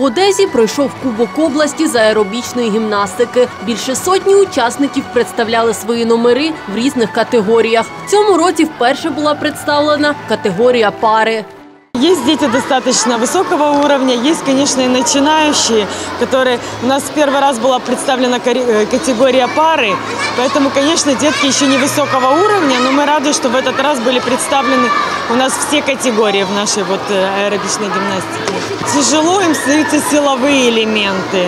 В Одесі пройшов Кубок області з аеробічної гімнастики. Більше сотні учасників представляли свої номери в різних категоріях. В цьому році вперше була представлена категорія пари. Есть дети достаточно высокого уровня, есть, конечно, и начинающие, которые у нас первый раз была представлена категория пары, поэтому, конечно, детки еще не высокого уровня, но мы рады, что в этот раз были представлены у нас все категории в нашей аэробичной гимнастике. Тяжело им даются силовые элементы.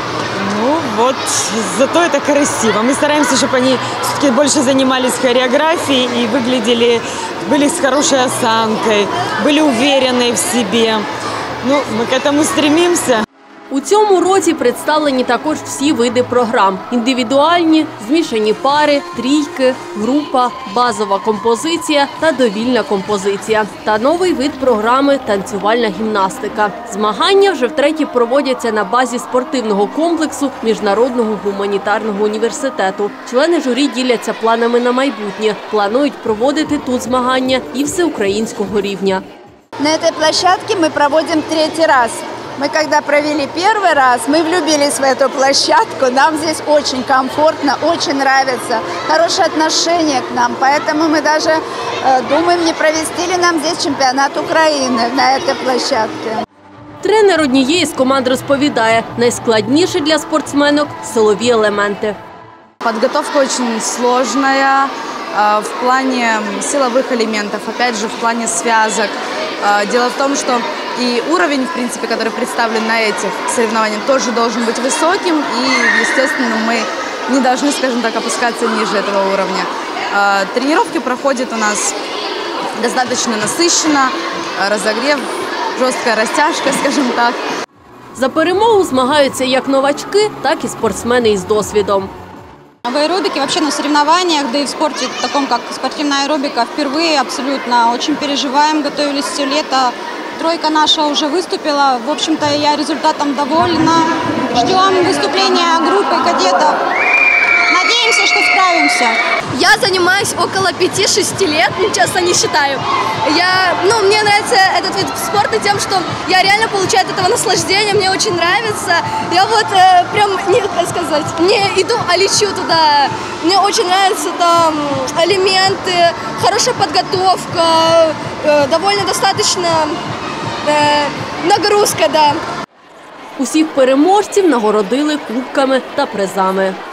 Ну вот, зато это красиво. Мы стараемся, чтобы они все-таки больше занимались хореографией и были с хорошей осанкой, были уверены в себе. Ну, мы к этому стремимся. У цьому році представлені також всі види програм – індивідуальні, змішані пари, трійки, група, базова композиція та довільна композиція. Та новий вид програми – танцювальна гімнастика. Змагання вже втретє проводяться на базі спортивного комплексу Міжнародного гуманітарного університету. Члени журі діляться планами на майбутнє. Планують проводити тут змагання і всеукраїнського рівня. На этой площадке мы проводим третий раз. Мы когда провели первый раз, мы влюбились в эту площадку. Нам здесь очень комфортно, очень нравится. Хорошее отношение к нам. Поэтому мы даже думаем, не провести ли нам здесь чемпионат Украины на этой площадке. Тренер однієї з команд розповідає, найскладніше для спортсменок – силові елементи. Подготовка очень сложная в плане силовых элементов, опять же, в плане связок. Дело в том, что и уровень, в принципе, который представлен на этих соревнованиях, тоже должен быть высоким. И, естественно, мы не должны, скажем так, опускаться ниже этого уровня. Тренировки проходят у нас достаточно насыщенно, разогрев, жесткая растяжка, скажем так. За перемогу змагаються як новачки, так і спортсмени із досвідом. В аэробике, вообще на соревнованиях, да и в спорте, таком как спортивная аэробика, впервые абсолютно очень переживаем, готовились все лето. Тройка наша уже выступила, в общем-то, я результатом довольна. Ждем выступления группы кадетов. Надеемся, что справимся. Я занимаюсь около 5-6 лет, честно не считаю. Мне нравится этот вид спорта тем, что я реально получаю от этого наслаждение, мне очень нравится. Я не иду, а лечу туда. Мне очень нравятся там элементы, хорошая подготовка, довольно достаточно нагрузка, да. Усіх переможців нагородили кубками та призами.